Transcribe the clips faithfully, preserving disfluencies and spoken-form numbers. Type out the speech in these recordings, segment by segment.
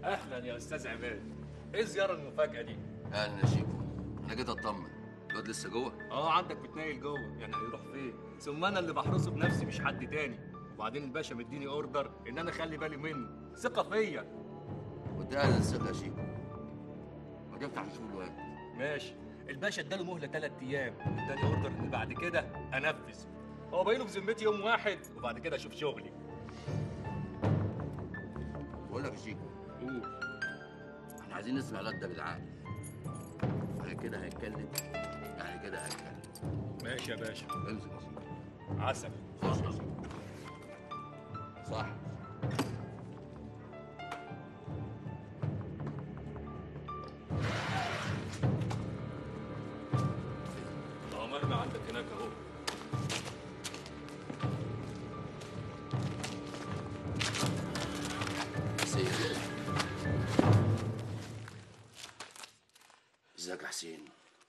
اهلا يا استاذ عماد. ايه الزياره المفاجاه دي؟ اهلا يا شيكو، انا جيت اطمن. الواد لسه جوه؟ اه عندك متنايل جوه، يعني هيروح فين؟ ثم انا اللي بحرسه بنفسي مش حد تاني. وبعدين الباشا مديني اوردر ان انا اخلي بالي منه، ثقه فيا. وده اهل الثقه يا شيكو. ما تفتح تشوف الواد. ماشي. الباشا اداله مهله ثلاث ايام، اداني اوردر ان بعد كده انفذ. هو باينه في ذمتي يوم واحد وبعد كده اشوف شغلي. بقول لك يا شيكو، قول. احنا عايزين نسمع الواد ده بالعقل. بعد كده هيتكلم، يعني كده هيتكلم. ماشي يا باشا. امسك يا شيكو. عسل. خش يا شيكو. صح. اه مرمي عندك هناك اهو. حسين. ازيك يا حسين؟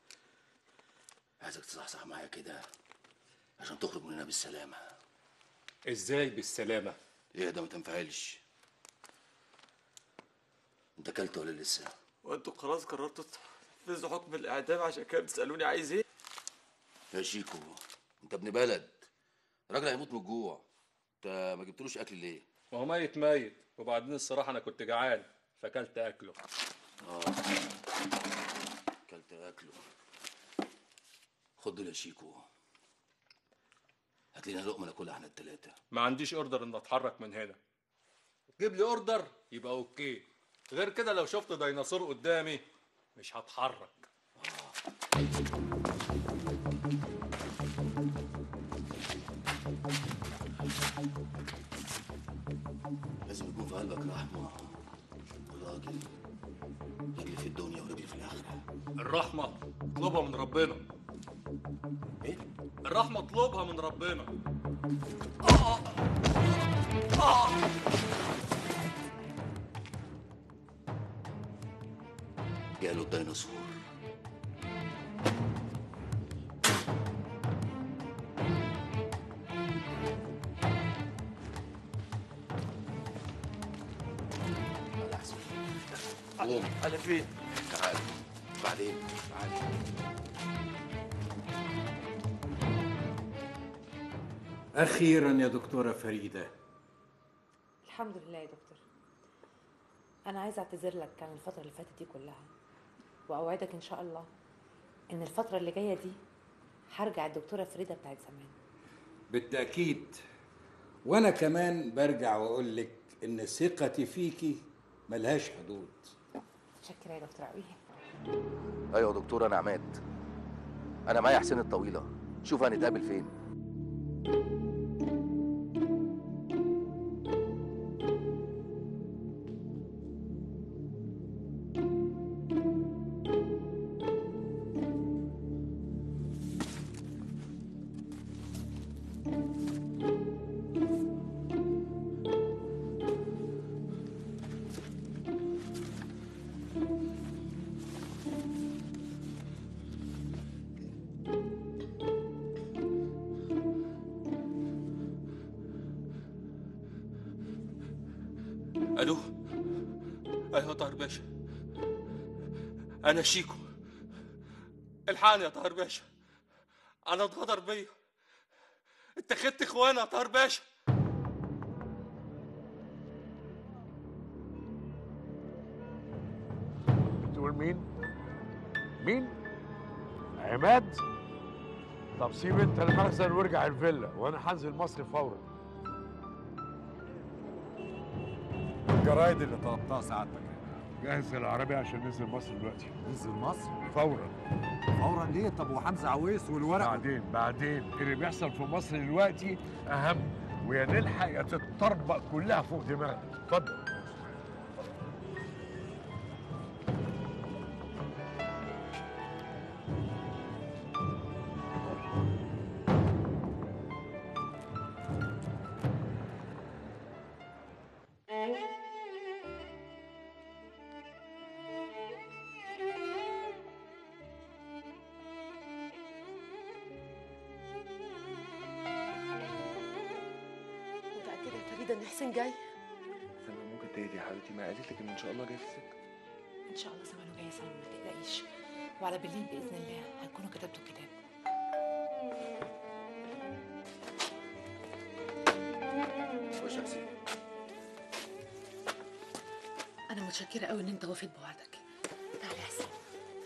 عايزك تصحصح معايا كده عشان تخرج من هنا بالسلامة. ازاي بالسلامة؟ ايه ده ما تنفعلش. انت اكلت ولا لسه؟ وانتوا خلاص قررتوا تنفذوا حكم الاعدام عشان كده بتسالوني عايز ايه؟ يا شيكو انت ابن بلد، الراجل هيموت من الجوع. انت ما جبتلوش اكل ليه؟ ما هو ميت ميت، وبعدين الصراحة أنا كنت جعان فأكلت أكله. اه اكلت اكله. خد دول يا شيكو، هات لنا لقمه ناكلها احنا التلاته. ما عنديش أوردر إن أتحرك من هنا. جيب لي أوردر يبقى أوكي، غير كده لو شفت ديناصور قدامي مش هتحرك. لازم يكون في قلبك رحمه وراجل، رجلي في الدنيا ورجلي في الاخره. الرحمة اطلبها من ربنا. ايه؟ الرحمة اطلبها من ربنا. جاله الديناصور. على حسين. قوم. على فين؟ تعال. بعدين. تعال. أخيرا يا دكتورة فريدة. الحمد لله يا دكتور. أنا عايزة أعتذر لك عن الفترة اللي فاتت دي كلها، وأوعدك إن شاء الله إن الفترة اللي جاية دي هرجع الدكتورة فريدة بتاعت زمان. بالتأكيد. وأنا كمان برجع وأقول لك إن ثقتي فيكي ملهاش حدود. متشكرة يا دكتور قوي. ايوه يا دكتور، انا عماد. انا معايا حسين الطويله. شوف هنتقابل فين. ألو. أيوة يا طاهر باشا، أنا شيكو. الحقني يا طاهر باشا، أنا اتغدر بيا. اتخذت إخوانا يا طاهر باشا. بتقول مين؟ مين؟ عماد؟ طب سيب انت المخزن وارجع الفيلا وانا هنزل مصر فورا. الجرايد اللي طلبتها سعادتك. جهز العربية عشان ننزل مصر دلوقتي. ننزل مصر فورا. فورا ليه؟ طب وحمزه عويس والورق؟ بعدين بعدين اللي بيحصل في مصر دلوقتي اهم، ويا نلحق يا تتطربق كلها فوق دماغنا. اتفضل. متأكدة يا فريدة إن حسين جاي؟ فندم ممكن تهدي يا حبيبتي، ما قالت لك ان ان شاء الله جاي في السكه؟ ان شاء الله زمانه جاي يا سلمى، ما تقلقيش. وعلى بالليل باذن الله هتكونوا كتبتوا الكتاب. خش يا حسين. انا متشكره قوي ان انت وفيت بوعدك. تعالى يا حسين.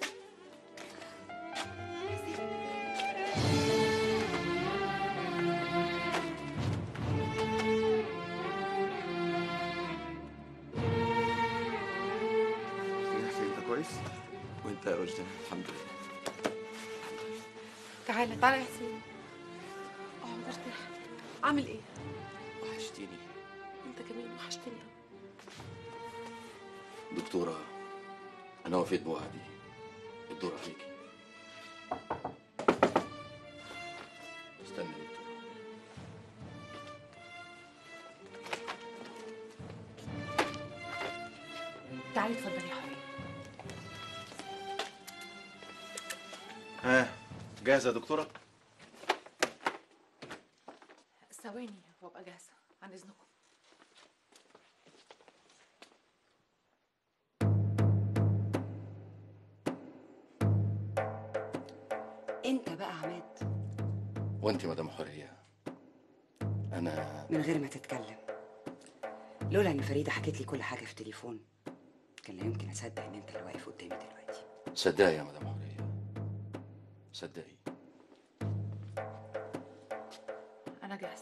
يا حسين انت كويس؟ وانت يا وجدان؟ الحمد لله. تعالى تعالى يا حسين. اقعد ارتاح. عامل ايه؟ وحشتيني. انت كمان وحشتني. دكتورة، أنا وفيت بوعدي. الدور عليكي. استنى يا دكتورة. تعالي اتفضلي يا حبيبي. ها جاهزه يا دكتوره؟ ثواني وابقى جاهزه، عن اذنكم. انت بقى عماد. وانت مدام حورية، أنا من غير ما تتكلم، لولا ان فريده حكت لي كل حاجه في تليفون كان لا يمكن اصدق ان انت اللي واقف قدامي دلوقتي. صدقي يا مدام حورية، صدقي. انا جاهزه.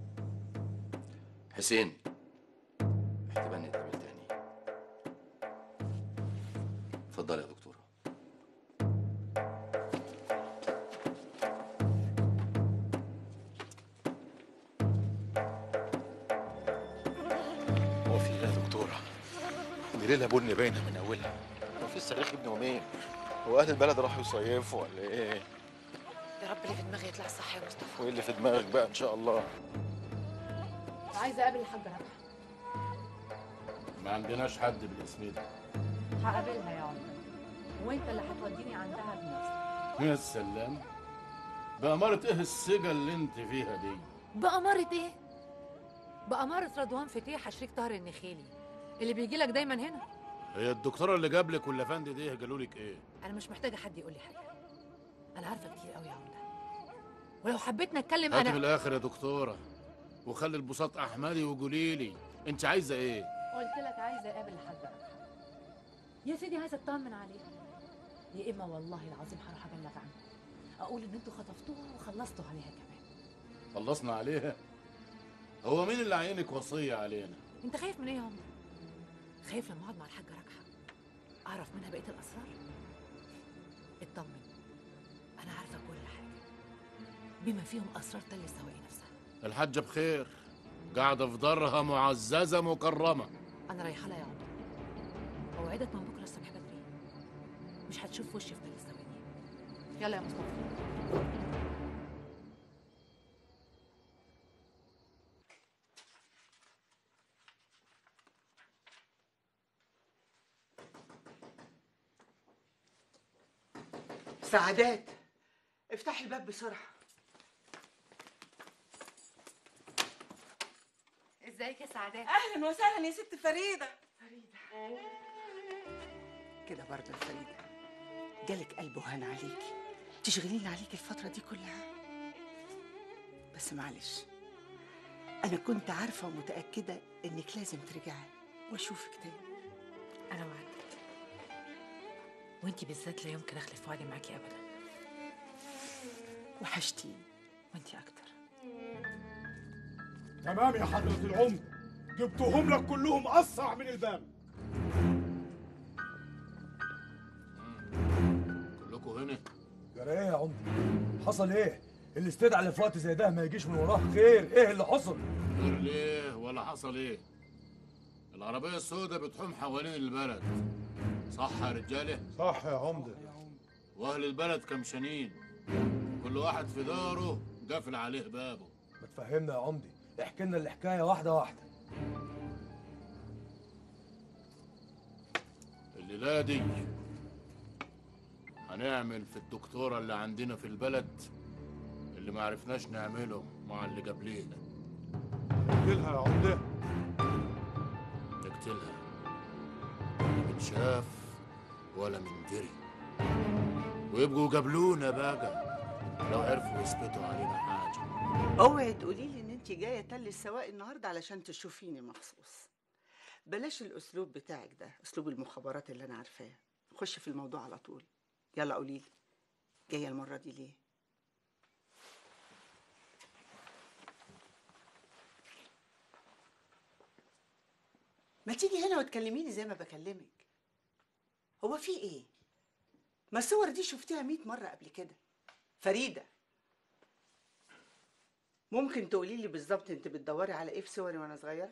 حسين، احتمال نتقابل تاني. اتفضلي يا دكتورة. هو في ايه يا دكتورة؟ دي ليلة بني باينة من أولها. هو في الصريخ ابن يومين؟ هو أهل البلد راحوا يصيفوا ولا إيه؟ يا رب اللي في دماغي يطلع صح يا مصطفى. وإيه اللي في دماغك بقى إن شاء الله؟ عايزه اقابل الحاجه ربحه. ما عندناش حد بالاسم ده. هقابلها يا عمر، وانت اللي هتوديني عندها بنفسك. يا سلام، بأمارة ايه السجا اللي انت فيها دي؟ بأمارة ايه؟ بأمارة رضوان فتيحة شريك طاهر النخيلي اللي بيجي لك دايما هنا. هي الدكتورة اللي جاب لك والافندي دي قالوا لك ايه؟ انا مش محتاجه حد يقول لي حاجه، انا عارفه كتير قوي يا عمده، ولو حبيت نتكلم هاتي انا من الاخر يا دكتورة، وخلي البساط احمدي وقولي لي انت عايزه ايه؟ قلت لك عايزه اقابل الحاجه ربحه. يا سيدي عايزه اطمن عليها، يا اما والله العظيم هروح ابلغ عنها، اقول ان انتوا خطفتوها وخلصتوا عليها كمان. خلصنا عليها؟ هو مين اللي عينك وصية علينا؟ انت خايف من ايه يا عمده؟ خايف لما اقعد مع الحاجه ركحه اعرف منها بقيه الاسرار؟ اطمن، انا عارفه كل حاجه بما فيهم اسرار تل السواقي نفسها. الحاجة بخير، قاعدة في دارها معززة مكرمة. انا رايحه لها يا عمده، اوعدك من بكره الصبح بدري مش هتشوف وشي في تل السواقي. يلا يا مصطفى. سعادات، افتحي الباب بسرعة. ازيك يا سعادات؟ أهلا وسهلا يا ست فريدة. فريدة كده برضه يا فريدة، جالك قلب وهان عليكي، تشغلين عليكي الفترة دي كلها. بس معلش، أنا كنت عارفة ومتأكدة إنك لازم ترجعي وأشوفك تاني. انا وعدك، وانتي بالذات لا يمكن اخلف وعدي معاكي ابدا. وحشتيني. وانتي اكتر. تمام يا حضرة العمر، جبتهم لك كلهم أسرع من الباب. كلكم هنا؟ جرى ايه يا عمر؟ حصل ايه؟ اللي استدعى اللي في وقت زي ده ما يجيش من وراه خير، ايه اللي حصل؟ غير ليه ولا حصل ايه؟ العربية السوداء بتحوم حوالين البلد، صح يا رجالة؟ صح يا عمدة. واهل البلد كمشانين، كل واحد في داره قافل عليه بابه. ما تفهمنا يا عمدي، احكي لنا الحكاية واحدة واحدة. الليلة دي هنعمل في الدكتورة اللي عندنا في البلد اللي ما عرفناش نعمله مع اللي قبلينا. نقتلها يا عمدة. نقتلها شاف ولا من دري، ويبقوا قابلونا بقى لو عرفوا يثبتوا علينا حاجه. اوعي تقولي لي ان انت جايه تلي السواق النهارده علشان تشوفيني مخصوص. بلاش الاسلوب بتاعك ده، اسلوب المخابرات اللي انا عارفاه. خش في الموضوع على طول. يلا قولي لي، جايه المره دي ليه؟ ما تيجي هنا وتكلميني زي ما بكلمك. هو في ايه؟ ما الصور دي شفتيها مئة مرة قبل كده. فريدة، ممكن تقولي لي بالظبط انت بتدوري على ايه في صوري وانا صغيرة؟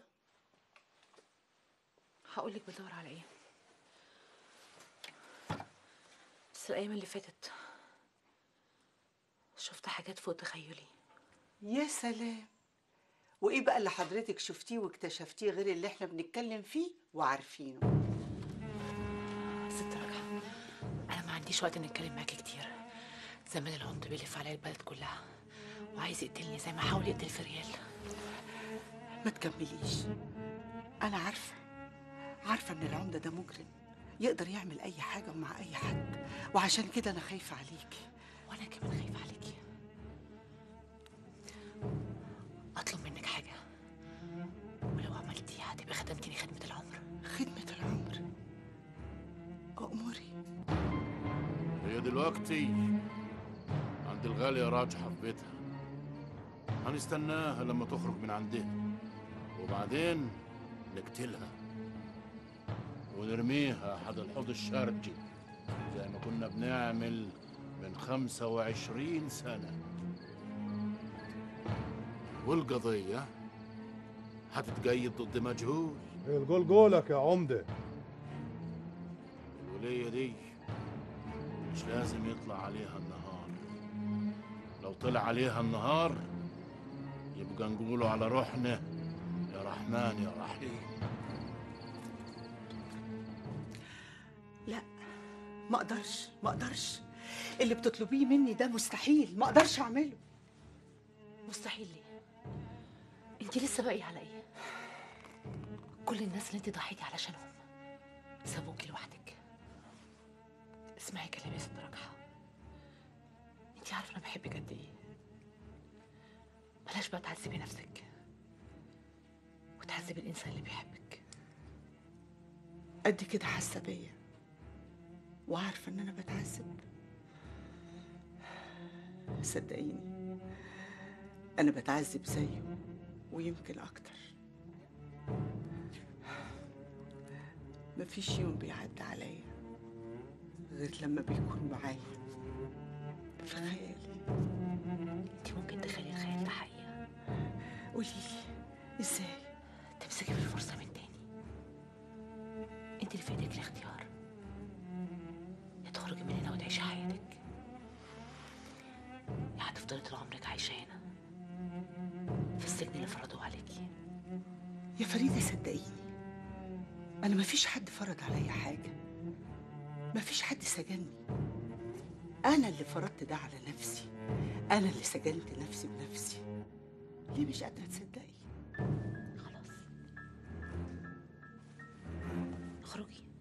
هقول لك بدور على ايه. بس الايام اللي فاتت شفت حاجات فوق تخيلي. يا سلام. وايه بقى اللي حضرتك شفتيه واكتشفتيه غير اللي احنا بنتكلم فيه وعارفينه؟ ست رجعة، انا ما عنديش وقت نتكلم معاكي كتير. زمان العمد بيلف عليا البلد كلها وعايز يقتلني زي ما حاول يقتل فريال. ما تكمليش. انا عارفه عارفه ان العمده ده مجرم يقدر يعمل اي حاجه ومع اي حد، وعشان كده انا خايفه عليكي. وانا كمان خايفه عليكي. اطلب منك حاجه، ولو عملتيها هتبقى خدمتيني خدمه العمر. خدمه العمر؟ أأمري. هي دلوقتي عند الغالية راجحة في بيتها، هنستناها لما تخرج من عندنا وبعدين نقتلها ونرميها حد الحوض الشرقي زي ما كنا بنعمل من خمسة وعشرين سنة. والقضية هتتقيد ضد مجهول. الجول جولك يا عمدة. الولية دي مش لازم يطلع عليها النهار، لو طلع عليها النهار يبقى نقوله على روحنا يا رحمن يا رحيم. لا، ما اقدرش ما اقدرش. اللي بتطلبيه مني ده مستحيل، ما اقدرش اعمله. مستحيل ليه؟ انت لسه باقيه على ايه؟ كل الناس اللي انت ضحيتي علشانهم سابوكي لوحدك. اسمعي كلامي يا ست رجحة، انت عارفه انا بحبك قد ايه. بلاش بقى تعذبي نفسك وتعذبي الانسان اللي بيحبك. قد كده حاسه بيا وعارفه ان انا بتعذب. صدقيني انا بتعذب زيه ويمكن اكتر. مفيش يوم بيعدي عليا غير لما بيكون معايا في خيالي. انت ممكن تخلي الخيال ده حقيقه. قوليلي ازاي؟ تمسكي بالفرصه من تاني. انت اللي في ايدك الاختيار، يا تخرجي من هنا وتعيشي حياتك، يا هتفضلي طول عمرك عايشه هنا في السجن اللي فرضوه عليكي. يا فريدة صدقيني أنا مفيش حد فرض عليا حاجة، مفيش حد سجنني. أنا اللي فرضت ده على نفسي، أنا اللي سجنت نفسي بنفسي. ليه مش قادرة تصدقي؟ خلاص اخرجي.